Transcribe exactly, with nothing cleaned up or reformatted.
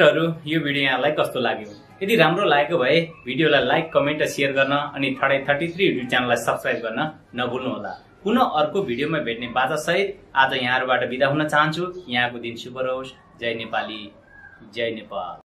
मित्रहरू, यो भिडियो यहाँलाई कस्तो लाग्यो? यदि राम्रो लागेको भए भिडियोलाई लाइक, कमेन्ट र शेयर गर्न अनि थर्टी थर्टी थ्री युट्युब च्यानललाई सब्स्क्राइब गर्न नभुल्नुहोला। पुनः अर्को भिडियोमा भेट्ने बाजा सहित आज यहाँहरुबाट बिदा हुन चाहन्छु। यहाँको दिन शुभ रहोस्। जय नेपाली, जय नेपाल।